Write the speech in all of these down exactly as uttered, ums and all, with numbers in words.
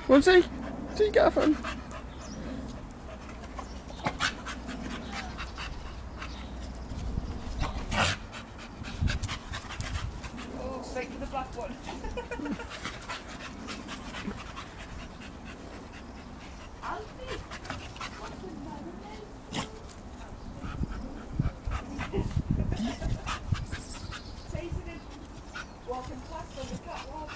on, see? See, Gavin? Oh, straight to the black one. Alfie! What's the matter, mate? Chasing him, walking past on the catwalk.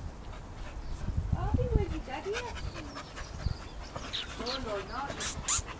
Daddy? Oh no, not.